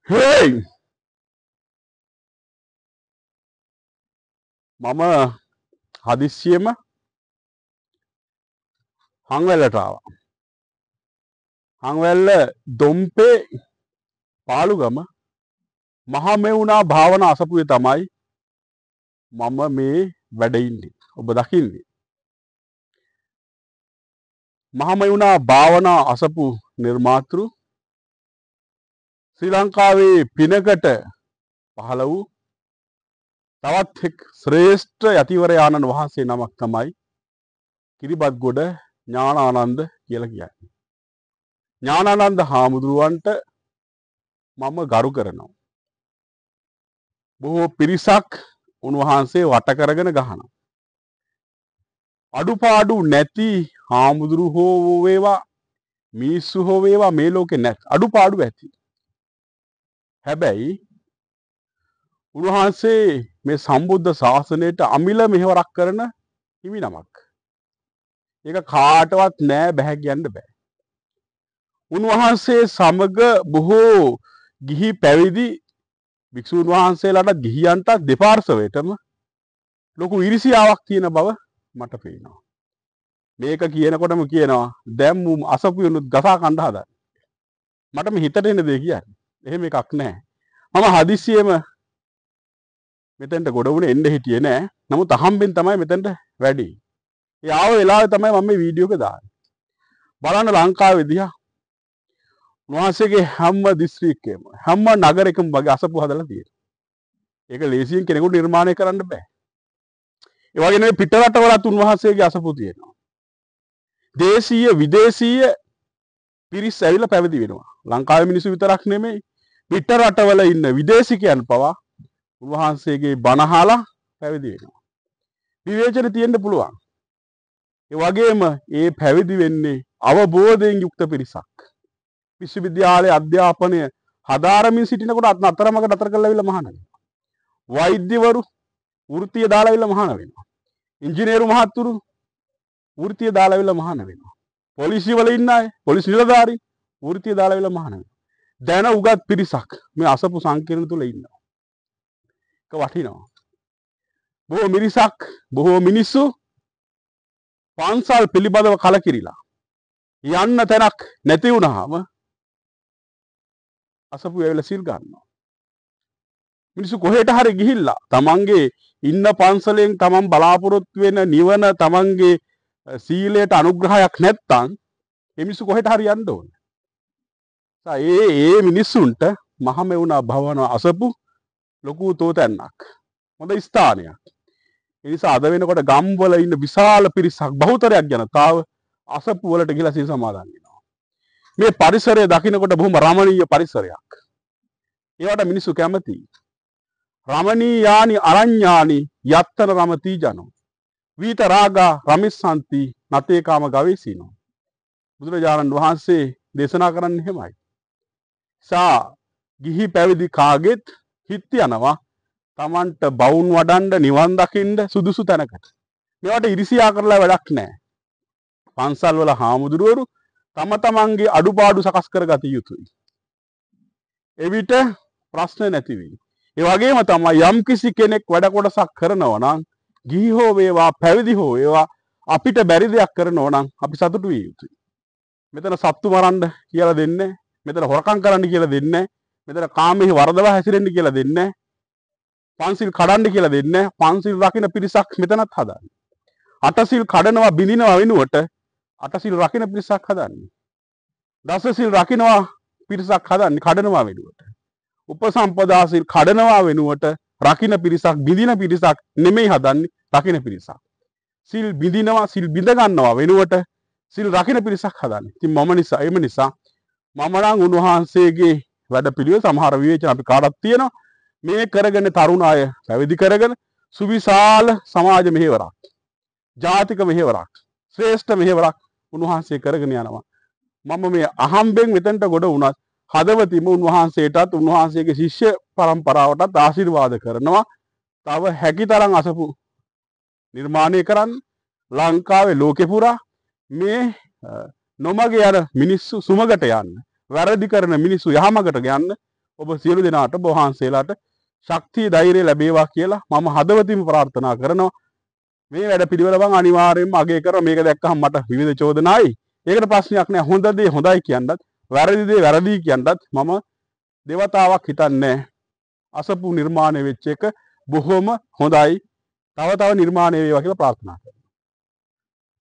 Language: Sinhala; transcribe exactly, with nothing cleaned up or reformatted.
හේයි මම හදිස්සියෙම හංවැල්ලට ආවා. හංවැල්ල දොම්පේ පාලුගම මහමෙවුනා භාවනා අසපුවේ තමයි මම මේ වැඩ ඉන්නේ. ඔබ දකින්නේ. මහමෙවුනා භාවනා අසපු නිර්මාතෘ ශ්‍රී ලංකාවේ පිනකට පහළ වූ තවත් එක් ශ්‍රේෂ්ඨ යතිවරයාණන් වහන්සේ නමක් තමයි කිරිබත්ගොඩ ඥානානන්ද කියලා කියන්නේ. ඥානානන්ද හාමුදුරුවන්ට මම ගරු කරනවා. බොහෝ පිරිසක් උන්වහන්සේ වට කරගෙන ගහනවා. අඩුපාඩු නැති හාමුදුරු හෝ වේවා මිනිස්සු හෝ වේවා මේ ලෝකේ නැත්. අඩුපාඩු ඇති. හැබැයි උන්වහන්සේ මේ සම්බුද්ධ ශාසනයට අමිල මෙහෙවරක් කරන හිමි නමක්. ඒක කාටවත් නෑ බෑ කියන්න බෑ. උන්වහන්සේ සමග බොහෝ ගිහි පැවිදි භික්ෂුන් වහන්සේලාට ගිහියන්ට දෙපාර්ශවයටම ලොකු ඉරිසියාවක් තියෙන බව මට පේනවා. මේක කියනකොටම කියනවා දැන් මු අසපුයනුත් ගසා කණ්ඩ හදන්න. මට මේ හිතට එන දේ කියන්නේ. එහෙම එකක් නෑ. මම හදිස්සියෙම මෙතෙන්ට ගොඩ වුණේ එන්න හිටියේ නෑ. නමුත් අහම්බෙන් තමයි මෙතෙන්ට වැඩි. ඒ ආව වෙලාවේ තමයි මම මේ වීඩියෝ එක දාන්නේ. බලන්න ලංකාවේ දිහා උන්වහන්සේගේ හැම දිස්ත්‍රික්කයේම හැම නගරයකම වගේ අසපු හදලා තියෙනවා. ඒක ලේසියෙන් කෙනෙකුට නිර්මාණය කරන්න බෑ. ඒ වගේ නෙවෙයි පිට රටවලත් උන්වහන්සේගේ අසපු තියෙනවා. දේශීය විදේශීය පිරිස් ඇවිල්ලා පැවිදි වෙනවා. ලංකාවේ මිනිස්සු විතරක් නෙමෙයි පිට රටවල ඉන්න විදේශිකයන් පවා උන්වහන්සේගේ බණ අහලා පැවිදි වෙනවා. විවේචන තියෙන්න පුළුවන්. ඒ වගේම ඒ පැවිදි වෙන්නේ අවබෝධයෙන් යුක්ත පිරිසක්. විශ්වවිද්‍යාලයේ අධ්‍යාපනය හදාරමින් සිටිනකොට අත් අතරමඟ නතර කරලා අවිල්ලා මහාන වෙනවා. වෛද්‍යවරු වෘත්තිය දාලා අවිල්ලා මහාන වෙනවා. ඉංජිනේරු මහත්තුරු වෘත්තිය දාලා අවිල්ලා මහාන වෙනවා. පොලිසිය වල ඉන්න අය පොලිස් නිලධාරී වෘත්තිය දාලා අවිල්ලා මහාන වෙනවා. දැන උගත් පිරිසක් මේ අසපු සංකීර්ණ තුල ඉන්නවා. ඒක වටිනවා. බොහෝ මිරිසක් බොහෝ මිනිස්සු පන්සල් පිළිබඳව කලකිරිලා යන්න තැනක් නැති වුණාම අසපු ඇවිල්ලා සිල් ගන්නවා. මිනිස්සු කොහෙට හරි ගිහිල්ලා තමන්ගේ ඉන්න පන්සලෙන් තමන් බලාපොරොත්තු වෙන නිවන තමන්ගේ සීලයට අනුග්‍රහයක් නැත්තම් මේ මිනිස්සු කොහෙට හරි යන්න ඕනේ. ඒ ඒ මිනිස්සුන්ට මහමෙවුනා භවනා අසපු ලොකු තෝතැන්නක්. හොඳ ස්ථානයක්. ඒ නිසා අද වෙනකොට ගම්වල ඉන්න විශාල පිරිසක් බහුතරයක් ජනතාව අසපු වලට ගිහලා සිල් සමාදන් වෙනවා. මේ පරිසරය දකින්නකොට බොහොම රමණීය පරිසරයක්. ඒවට මිනිස්සු කැමතියි. රමණීයානි අරඤ්ඤානි යත්තන රමති ජනෝ. වීත රාගා රමිස්සanti නතේ කාම ගවේසිනෝ. බුදුරජාණන් වහන්සේ දේශනා කරන්නේ එහෙමයි. සා ගිහි පැවිදි කාගෙත් හිත යනවා තමන්ට බවුන් වඩන්න නිවන් දකින්න සුදුසු තැනකට. මේවට ඉරිසියා කරලා වැඩක් නැහැ. පන්සල් වල හාමුදුරුවරු තම තමන්ගේ අඩුපාඩු සකස් කරගත යුතුයි. එවිට ප්‍රශ්න නැති වෙයි. ඒ වගේම තමයි යම් කිසි කෙනෙක් වැඩ කොටසක් කරනවා නම් ගිහි හෝ වේවා පැවිදි හෝ වේවා අපිට බැරි දෙයක් කරනවා නම් අපි සතුටු විය යුතුයි. මෙතන සත්තු මරන්න කියලා දෙන්නේ නැහැ. මෙතන හොරකම් කරන්න කියලා දෙන්නේ නැහැ. මෙතන කාමයේ වරදව හැසිරෙන්න කියලා දෙන්නේ නැහැ. පන්සිල් කඩන්න කියලා දෙන්නේ නැහැ. පන්සිල් රකින්න පිරිසක් මෙතනත් හදාන්නේ. අටසිල් කඩනවා බිඳිනවා වෙනුවට අටසිල් රකින්න පිරිසක් හදන්නේ. දසසිල් රකින්නවා පිරිසක් හදන්නේ කඩනවා වෙනුවට. උපසම්පදා සිල් කඩනවා වෙනුවට රකින්න පිරිසක් බිඳින පිරිසක් නෙමෙයි හදන්නේ රකින්න පිරිසක්. සිල් බිඳිනවා සිල් බිඳ ගන්නවා වෙනුවට සිල් රකින්න පිරිසක් හදන්නේ. ඉතින් මම නිසා එම නිසා මම නම් උන්වහන්සේගේ වැඩ පිළිවෙල සමහර විවේචන අපි කාටත් තියෙනවා. මේ කරගෙන තරුණ අය පැවිදි කරගෙන සුවිශාල සමාජ මෙහෙවරක්. ජාතික මෙහෙවරක්. ශ්‍රේෂ්ඨ මෙහෙවරක් උන්වහන්සේ කරගෙන යනවා. මම මේ අහම්බෙන් මෙතනට ගොඩ වුණත් හදවතින්ම උන්වහන්සේටත් උන්වහන්සේගේ ශිෂ්‍ය පරම්පරාවටත් ආශිර්වාද කරනවා. තව හැකිතරම් අසපු නිර්මාණය කරන්න ලංකාවේ ලෝකේ පුරා මේ නොමග යන මිනිස්සු සුමගට යන්න, වැරදි කරන මිනිස්සු යහමගට යන්න ඔබ සියලු දෙනාට ඔබ වහන්සේලාට ශක්තිය ධෛර්යය ලැබේවා කියලා මම හදවතින්ම ප්‍රාර්ථනා කරනවා. මේ වැඩ පිළිවෙල මම අනිවාර්යයෙන්ම අගය කරනවා. මේක දැක්කහම මට විවිධ චෝදනායි. ඒකට ප්‍රශ්නයක් නෑ. හොඳ දේ හොඳයි කියන්නත්, වැරදි දේ වැරදි කියන්නත් මම දේවතාවක් හිතන්නේ. අසපු නිර්මාණය වෙච්ච එක බොහොම හොඳයි. තව තව නිර්මාණය වේවා කියලා ප්‍රාර්ථනා කරනවා.